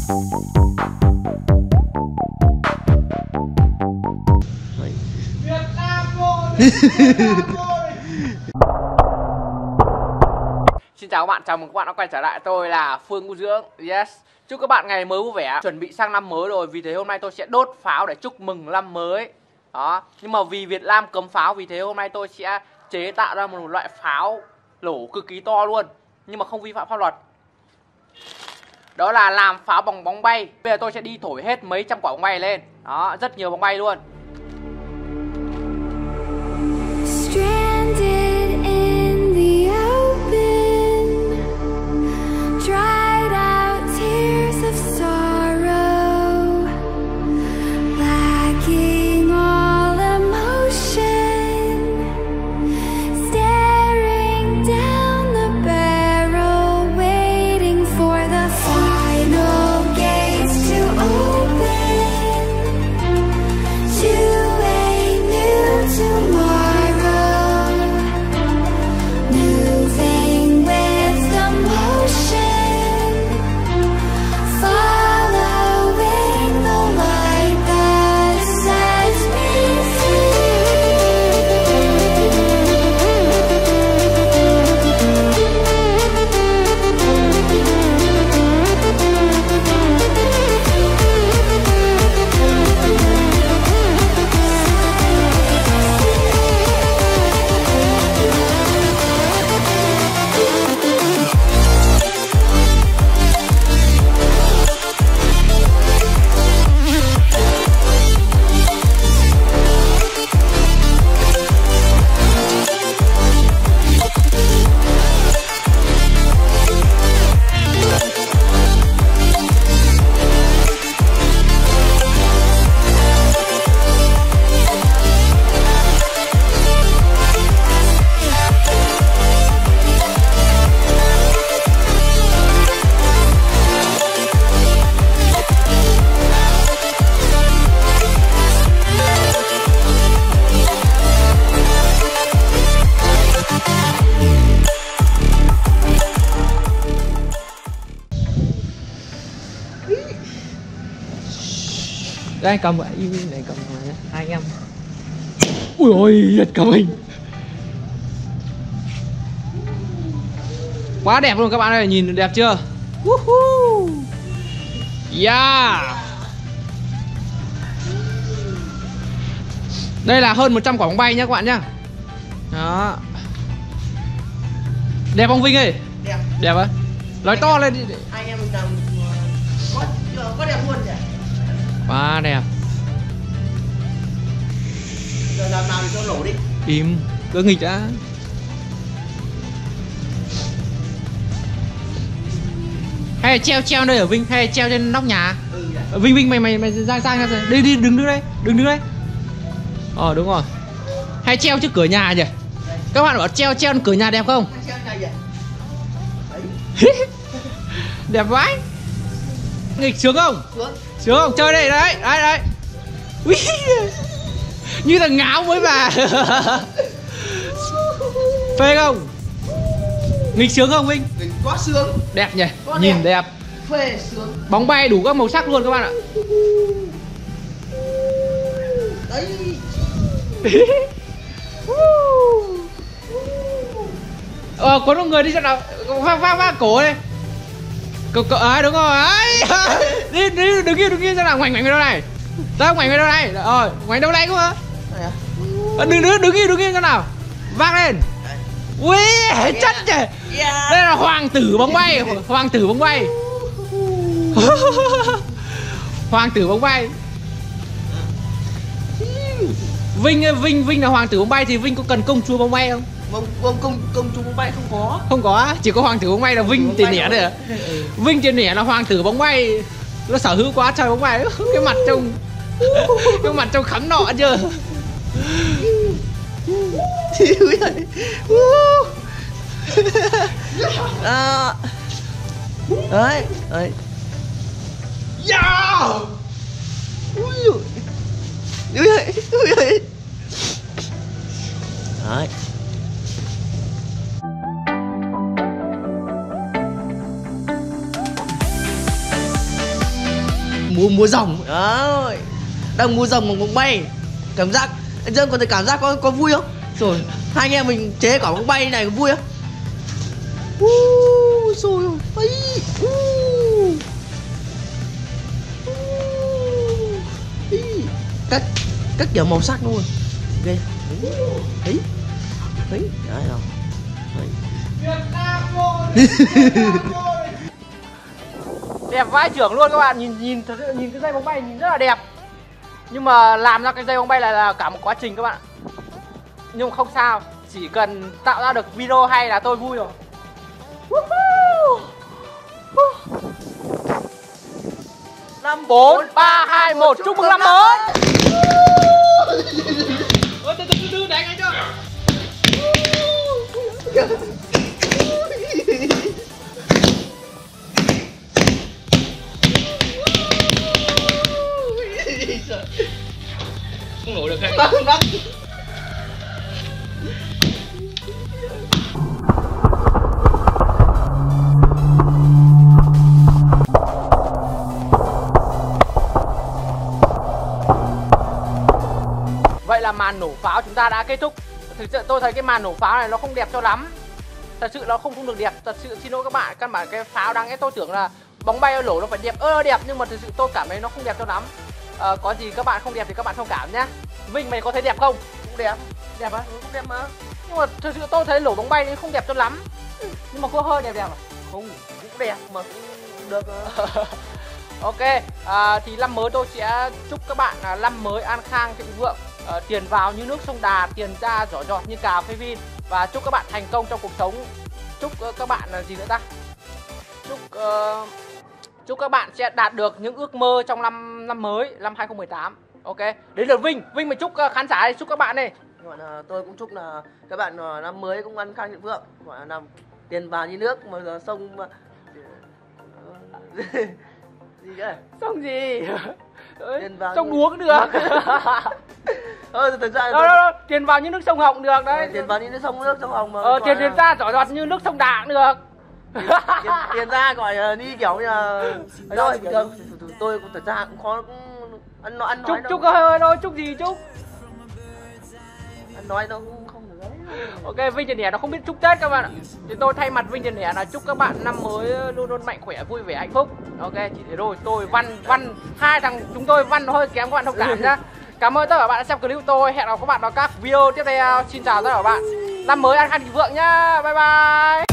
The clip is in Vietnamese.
Việt Nam vô Xin chào các bạn, chào mừng các bạn đã quay trở lại. Tôi là Phương Vũ Dưỡng. Yes. Chúc các bạn ngày mới vui vẻ. Chuẩn bị sang năm mới rồi, vì thế hôm nay tôi sẽ đốt pháo để chúc mừng năm mới. Đó. Nhưng mà vì Việt Nam cấm pháo, vì thế hôm nay tôi sẽ chế tạo ra một loại pháo nổ cực kỳ to luôn, nhưng mà không vi phạm pháp luật. Đó là làm pháo bằng bóng bay. Bây giờ tôi sẽ đi thổi hết mấy trăm quả bóng bay lên. Đó, rất nhiều bóng bay luôn. Đây cầm vậy, này cầm này, hai anh em. Ui ôi, giật cả mình. Quá đẹp luôn các bạn ơi, nhìn đẹp chưa? Yeah. Đây là hơn 100 quả bóng bay nhá các bạn nhá. Đó. Đẹp không Vinh ơi? Đẹp. Đẹp á? Nói to lên đi. Anh em mình làm có đẹp luôn nhỉ? Quá đẹp. Giờ làm nào thì cho nổ đi. Im, cứ nghịch đã. Hay là treo đây ở Vinh, hay là treo trên nóc nhà. Vinh mày ra đi đứng đây, đứng đây. Đúng rồi. Hay treo trước cửa nhà nhỉ? Các bạn bảo treo trên cửa nhà đẹp không? Đẹp vãi. Nghịch sướng không? Sướng không? Chơi đây, đấy. Ui. Như thằng ngáo mới bà. Phê không? Nghịch sướng không Vinh? Nghịch quá sướng. Đẹp nhỉ? Nhìn đẹp. Phê sướng. Bóng bay đủ các màu sắc luôn các bạn ạ. Đấy. Có một người đi xem nào. Vang cổ đây. Đúng rồi. Đi đứng yên xem nào. Ngoảnh về đâu này. Tao ngoảnh về đâu này. Rồi, ngoảnh đâu đây cơ mà. Đứng yên xem nào. Vang lên. Ui, chất nhỉ. Đây là hoàng tử bóng bay. Hoàng tử bóng bay. Hoàng tử bóng bay. Vinh là hoàng tử bóng bay thì Vinh có cần công chúa bóng bay không? Công chúa bóng bay không có. Không có á, chỉ có hoàng tử bóng bay là Vinh tiền nẻ thôi à? Vinh tiền nẻ là hoàng tử bóng bay. Nó sở hữu quá trời bóng bay. Cái mặt trông khắm nọ chưa? Đấy. Yeah. Ui. Đấy. Múa rồng đó, đang múa rồng bằng bóng bay. Cảm giác anh Dương có thể cảm giác có vui không? Rồi hai anh em mình chế quả bóng bay này có vui không? Rồi ấy, các kiểu màu sắc luôn. Ghê. Ấy. Đấy rồi. Đẹp vãi trưởng luôn các bạn, nhìn cái dây bóng bay nhìn rất là đẹp. Nhưng mà làm ra cái dây bóng bay này là cả một quá trình các bạn. Nhưng không sao, chỉ cần tạo ra được video hay là tôi vui rồi. 5 4 3 2 1 chúc mừng năm mới. Ôi từ đánh anh chưa? Không ngủ được hay? Vậy là màn nổ pháo chúng ta đã kết thúc. Thực sự tôi thấy cái màn nổ pháo này nó không đẹp cho lắm. Thật sự nó không được đẹp. Thật sự xin lỗi các bạn. Căn bản cái pháo đáng lẽ tôi tưởng là bóng bay nổ nó phải đẹp. Đẹp nhưng mà thực sự tôi cảm thấy nó không đẹp cho lắm. Có gì các bạn không đẹp thì các bạn thông cảm nhá. Vinh mày có thấy đẹp không? Cũng đẹp. Đẹp á? Cũng đẹp mà. Nhưng mà thực sự tôi thấy nổ bóng bay nó không đẹp cho lắm. Nhưng mà có hơi đẹp à? Không, cũng đẹp mà cũng được. Ok, thì năm mới tôi sẽ chúc các bạn năm mới an khang thịnh vượng, tiền vào như nước sông Đà, tiền ra giỏ giọt như cà phê Vin. Và chúc các bạn thành công trong cuộc sống. Chúc các bạn gì nữa ta? Chúc các bạn sẽ đạt được những ước mơ trong năm mới, năm 2018. Ok, đến lượt Vinh mày chúc khán giả đi, chúc các bạn đi. Gọi là tôi cũng chúc là các bạn năm mới cũng ăn khang thịnh vượng, gọi là năm tiền vào như nước mà sông gì cơ? Sông gì? Sông uống được. Thật ra đâu, tiền vào như nước sông Hồng được đấy. Tiền vào như nước sông Hồng mà. Tiền ra giỏ giọt như nước sông Đà cũng được. Tiền ra gọi đi kiểu như là thôi tôi cũng thật ra cũng khó ăn nói chúc hơi thôi, chúc gì chúc. Ăn nói nó cũng không được đấy. Ok, Vinh Trần Hẻ nó không biết chúc Tết các bạn ạ. Thì tôi thay mặt Vinh Trần Hẻ là chúc các bạn năm mới luôn luôn mạnh khỏe, vui vẻ, hạnh phúc. Ok, chỉ thế thôi. Tôi văn hai thằng chúng tôi văn hơi kém các bạn thông cảm nhá. Cảm ơn tất cả các bạn đã xem clip của tôi. Hẹn gặp các bạn vào các video tiếp theo. Xin chào tất cả các bạn. Năm mới an khang thịnh vượng nhá. Bye bye.